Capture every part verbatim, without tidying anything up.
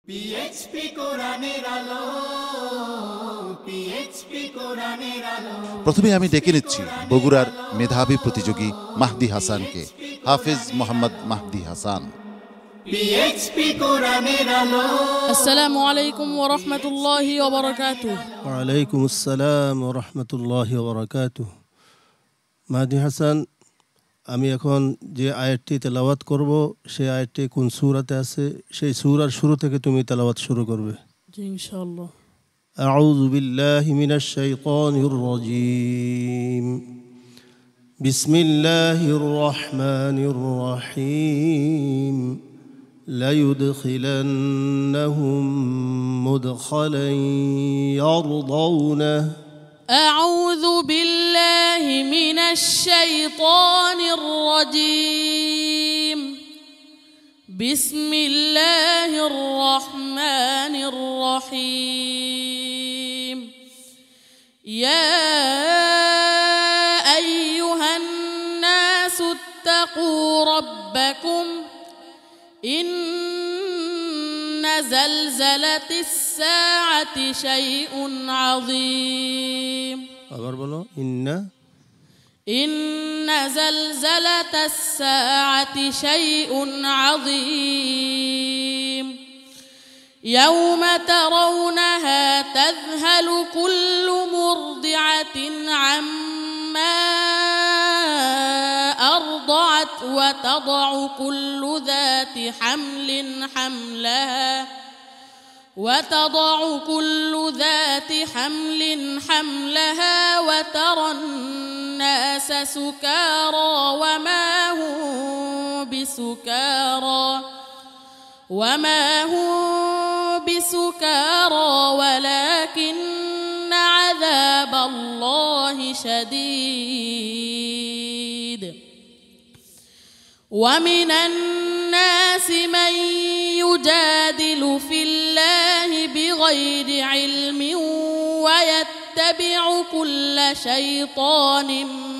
পিএইচপি কোরআনের আলো, পিএইচপি কোরআনের আলো। প্রথমে আমি ডেকে নিচ্ছি বগুড়ার মেধাবী প্রতিযোগী মাহদি হাসানকে। হাফেজ মোহাম্মদ মাহদি হাসান। পিএইচপি কোরআনের আলো। আসসালামু আলাইকুম ওয়া রাহমাতুল্লাহি ওয়া বারাকাতুহু। ওয়া আলাইকুম আসসালাম ওয়া রাহমাতুল্লাহি ওয়া বারাকাতুহু। মাহদি হাসান, আমি এখন যে আয়াতটি তেলাওয়াত করব সেই আয়াতটি কোন সূরাতে আছে সেই সূরার শুরু থেকে তুমি তেলাওয়াত শুরু করবে। জি ইনশাআল্লাহ। আউযু বিল্লাহি মিনাশ শাইতানির রাজীম। বিসমিল্লাহির রহমানির রহিম। লা ইউদখিলান্নাহুম মুদখালান ইয়ারদাউনাহু। أعوذ بالله من الشيطان الرجيم. بسم الله الرحمن الرحيم. يا أيها الناس اتقوا ربكم إن زلزلة الساعة شيء عظيم. আবার বলো ইন্না إن زلزلة الساعة شيء عظيم. يوم ترونها تذهل كل مرضعة عما أرضعت وتضع كل ذات حمل حملها وتضع كل ذات حمل حملها وترى الناس سكارى وما هم بسكارى وما هم بسكارى ولكن عذاب الله شديد. ومن الناس من يجادل في الله بغير علم ويتبع كل شيطان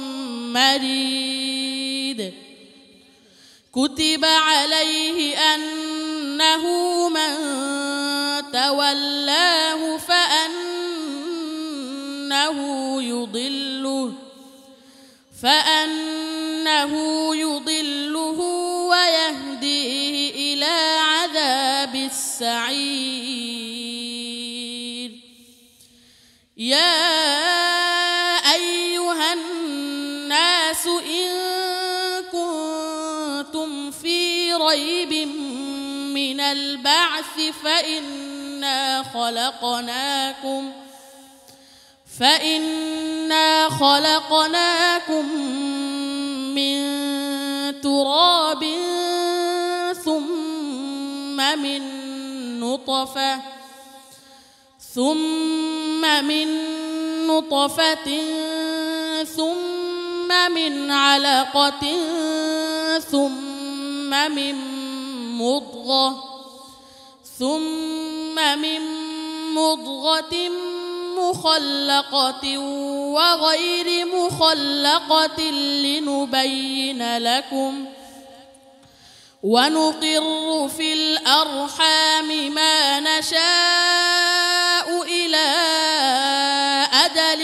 مريد. كتب عليه أنه من تولاه فأنه يضله فأنه يضله ويهديه إلى عذاب السعير. يا أيها الناس إن كنتم في ريب من البعث فإنا خلقناكم فإنا خلقناكم من تراب ثم من نطفة ثم من نطفة ثم من علقة ثم من مضغة ثم من مضغة مخلقة وغير مخلقة لنبين لكم ونقر في الأرحام ما نشاء إلى أجل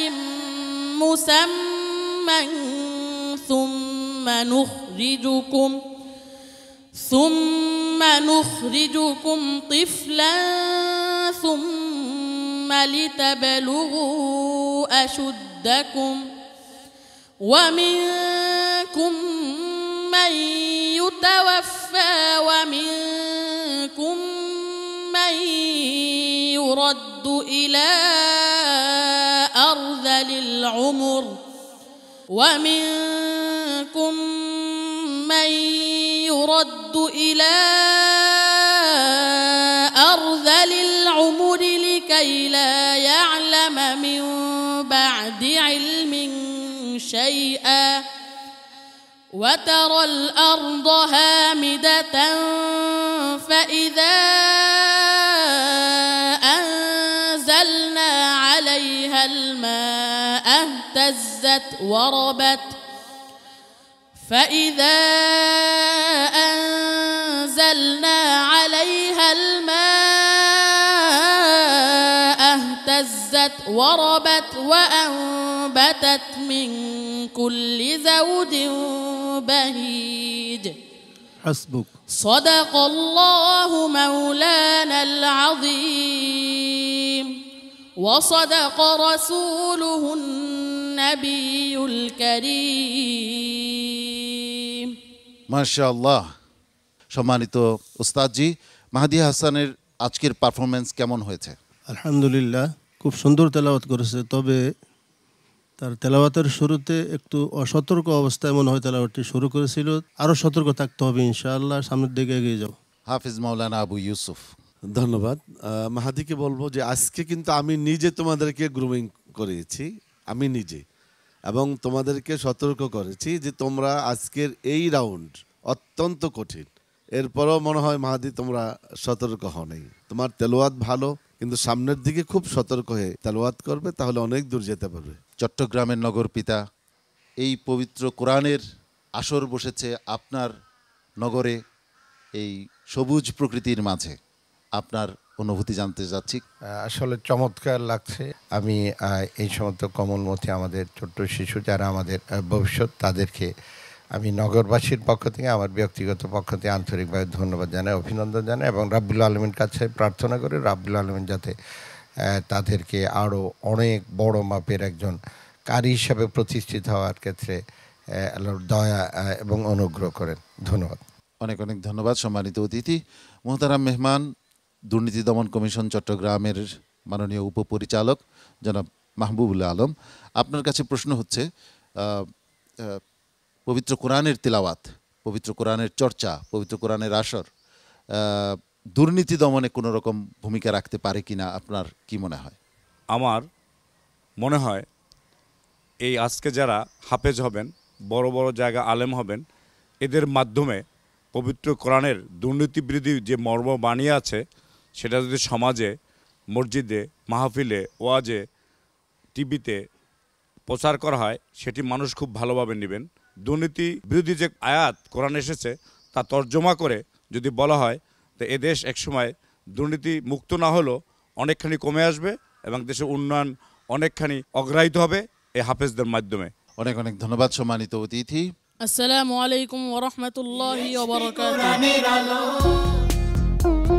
مسمى ثم نخرجكم ثم نخرجكم طفلا ثم لتبلغوا أشدكم ومنكم من يتوفى ومنكم من يرد إلى أرذل العمر ومنكم من يرد إلى أرذل العمر لكي لا يعلم من بعد علم شيئا وترى الأرض هامدة فإذا أنزلنا عليها الماء اهتزت وربت فإذا أنزلنا عليها الماء اهتزت وربت وأنبتت من كل زوج بهيج حسبك صدق الله مولانا العظيم وصدق رسوله النبي الكريم মাশাআল্লাহ। সম্মানিত উস্তাদজি, মাহদি হাসানের আজকের পারফরমেন্স কেমন হয়েছে? আলহামদুলিল্লাহ, খুব সুন্দর তেলাওয়াত করেছে। তবে তার তেলাওয়াতের শুরুতে একটু অসতর্ক অবস্থায় মনে হয় তেলাওয়াতটি শুরু করেছিল। আরও সতর্ক থাকতে হবে ইনশাআল্লাহ, সামনের দিকে এগিয়ে যাও। হাফিজ মাওলানা আবু ইউসুফ। ধন্যবাদ। আহ, মাহাদিকে বলবো যে আজকে কিন্তু আমি নিজে তোমাদেরকে গ্রুমিং করিয়েছি, আমি নিজে, এবং তোমাদেরকে সতর্ক করেছি যে তোমরা আজকের এই রাউন্ড অত্যন্ত কঠিন। এরপরও মনে হয় মাহাদি তোমরা সতর্ক হও নাই। তোমার তেলাওয়াত ভালো, কিন্তু সামনের দিকে খুব সতর্ক হয়ে তেলাওয়াত করবে, তাহলে অনেক দূর যেতে পারবে। চট্টগ্রামের নগর পিতা, এই পবিত্র কোরআনের আসর বসেছে আপনার নগরে, এই সবুজ প্রকৃতির মাঝে। আপনার অনুভূতি জানতে চাচ্ছি। আসলে চমৎকার লাগছে। আমি এই সমস্ত কমলমতি আমাদের ছোট্ট শিশু যারা আমাদের ভবিষ্যৎ, তাদেরকে আমি নগরবাসীর পক্ষ থেকে, আমার ব্যক্তিগত পক্ষ থেকে আন্তরিকভাবে ধন্যবাদ জানাই, অভিনন্দন জানাই, এবং রাব্বুল আলামিনের কাছে প্রার্থনা করি রাব্বুল আলামিন যাতে তাদেরকে আরও অনেক বড় মাপের একজন কারি হিসাবে প্রতিষ্ঠিত হওয়ার ক্ষেত্রে আল্লাহর দয়া এবং অনুগ্রহ করেন। ধন্যবাদ। অনেক অনেক ধন্যবাদ সম্মানিত অতিথি। মোহতারাম মেহমান, দুর্নীতি দমন কমিশন চট্টগ্রামের মাননীয় উপপরিচালক জনাব মাহবুবুল্লাহ আলম, আপনার কাছে প্রশ্ন হচ্ছে, পবিত্র কোরআনের তিলাওয়াত, পবিত্র কোরআনের চর্চা, পবিত্র কোরআনের আসর দুর্নীতি দমনে কোনো রকম ভূমিকা রাখতে পারে কিনা, আপনার কি মনে হয়? আমার মনে হয় এই আজকে যারা হাফেজ হবেন, বড় বড় জায়গা আলেম হবেন, এদের মাধ্যমে পবিত্র কোরআনের দুর্নীতি বিরোধী যে মর্ম বানিয়ে আছে, সেটা যদি সমাজে, মসজিদে, মাহফিলে, ওয়াজে, টিভিতে প্রচার করা হয়, সেটি মানুষ খুব ভালোভাবে নেবেন। দুর্নীতি বিরোধী যে আয়াত কোরআন এসেছে তা তর্জমা করে যদি বলা হয়, তো এদেশ একসময় দুর্নীতি মুক্ত না হলেও অনেকখানি কমে আসবে এবং দেশের উন্নয়ন অনেকখানি অগ্রাহ্য হবে এই হাফেজদের মাধ্যমে। অনেক অনেক ধন্যবাদ সম্মানিত অতিথি। আসসালামু আলাইকুম ওয়া রাহমাতুল্লাহি ওয়া বারাকাতুহু। কোরআনের আলো